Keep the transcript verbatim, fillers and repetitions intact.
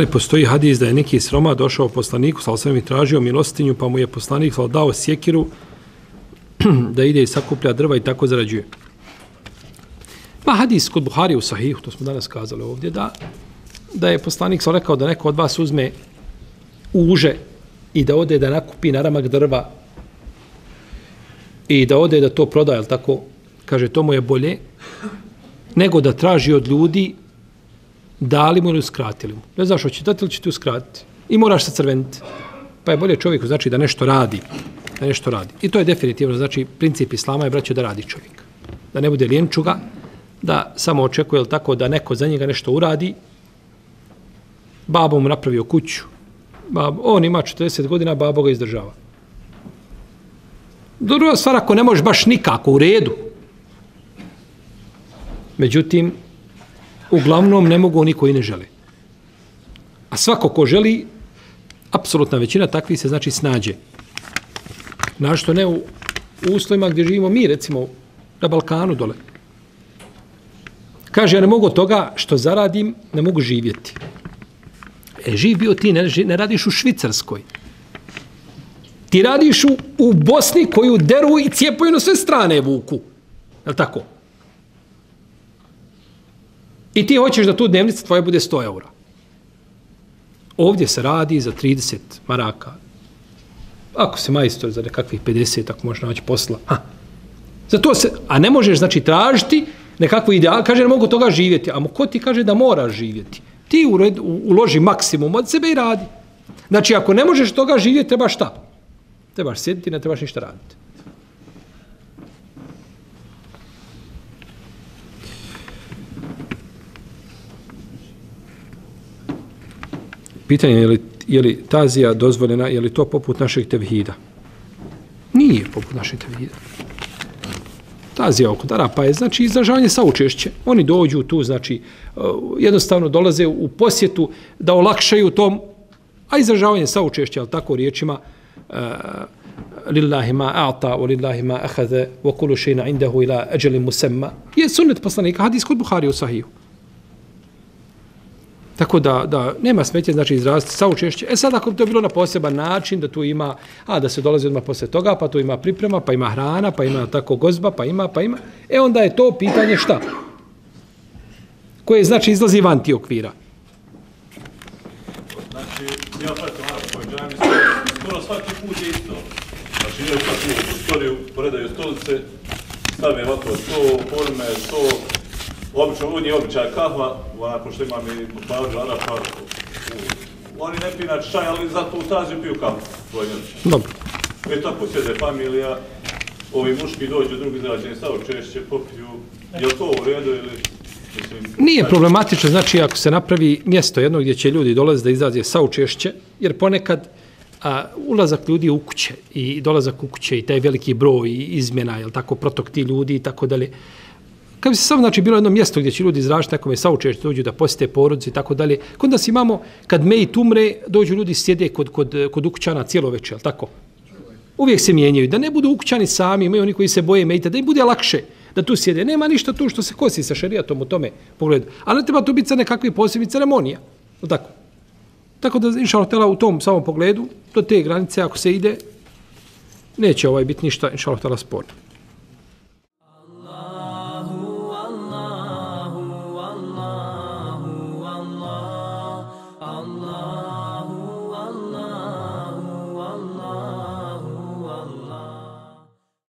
li postoji hadis da je neki siroma došao poslaniku, sallallahu alejhi ve sellem, i tražio milostinju, pa mu je poslanik dao sjekiru da ide i sakuplja drva i tako zarađuje? Ma hadis kod Buharije u Sahihu, to smo danas kazali ovdje, da, da je poslanik sallallahu rekao da neko od vas uzme uže i da ode da nakupi naramak drva i da ode da to prodaje, ali tako, kaže, to mu je bolje nego da traži od ljudi dali mu ili uskratili mu. Ne znaš, hoće dati ili će ti uskratiti. I moraš se crveniti. Pa je bolje čovjeku, znači, da nešto radi. Da nešto radi. I to je definitivno, znači, princip islama je, braćo, da radi čovjek. Da ne bude lijenčuga, da samo očekuje, ili tako, da neko za njega nešto uradi. Babo mu napravio kuću. Babo, on ima četrdeset godina, babo ga izdržava. Druga stvar, ako ne možeš baš nikako, u redu. Međutim, uglavnom ne mogu oni koji ne žele. A svako ko želi, apsolutna većina takvih se znači snađe. Našto ne u, u uslovima gdje živimo mi, recimo na Balkanu dole. Kaže, ja ne mogu od toga što zaradim, ne mogu živjeti. E, živ bio ti, ne, ne radiš u Švicarskoj. Ti radiš u, u Bosni koju deru i cijepaju na sve strane vuku. Je li tako? I ti hoćeš da tu dnevnica tvoja bude sto eura. Ovdje se radi za trideset maraka. Ako se majstor za nekakvih pedeset, ako možeš naći posla. Ha. Za to se, a ne možeš, znači, tražiti nekakvu ideal. Kaže, ne mogu toga živjeti. A ko ti kaže da moraš živjeti? Ti ured, uloži maksimum od sebe i radi. Znači, ako ne možeš toga živjeti, trebaš šta? Trebaš sjediti, ne trebaš ništa raditi. Pitanje je li, je li tazija dozvoljena, je li to poput našeg tevhida? Nije poput našeg tevhida. Tazija oko Arapa je, znači, izražavanje saučešće. Oni dođu tu, znači, jednostavno dolaze u posjetu da olakšaju tom, a izražavanje saučešća, ali tako riječima, lillahi ma a'ta, wa lillahi ma ahadha, wa kullu shay'in indahu ila ajalin musamma. Je sunnet poslanika, hadis kod Buhari u Sahihu. Tako da, da nema smetje, znači, izraziti saučešće. E sad, ako bi to bilo na poseban način, da tu ima, a da se dolazi odmah posle toga, pa tu ima priprema, pa ima hrana, pa ima tako gozba, pa ima, pa ima. E onda je to pitanje šta? Koje, znači, izlazi van ti okvira. Znači, ja pratim ono koji džami, skoro svaki put je isto. Znači, ideš tako u storiju, predaju stolice, stave ovako sto, forme, sto, obično, ovo nije običaj kahva, onako što imam i pažu Arapa, oni ne piju naći čaj, ali zato u taziju piju kahvu. Dobro. I tako sjede familija, ovi muški dođu, drugi zrađeni saučešće, popiju, je li to u redu ili... Mislim, nije problematično, znači, ako se napravi mjesto jedno gdje će ljudi dolaze da izraze saučešće, jer ponekad a, ulazak ljudi u kuće i dolazak u kuće i taj veliki broj izmjena, jel tako, protok ti ljudi i tako dalje. Kad bi se samo, znači, bilo jedno mjesto gdje će ljudi izražiti nekome saučešće, dođu da posjete porodice i tako dalje, kod nas imamo, kad mejit umre, dođu ljudi sjede kod, kod, kod ukućana cijelo večer, jel tako? Uvijek se mijenjaju, da ne budu ukućani sami, imaju oni koji se boje mejita, da im bude lakše da tu sjede. Nema ništa tu što se kosi sa šerijatom u tome pogledu. Ali ne treba tu biti sa nekakvih posebnih ceremonija. Tako. Tako da, inša Allah, u tom samom pogledu, do te granice, ako se ide, neće ovaj biti ništa, inša Allah, sporno.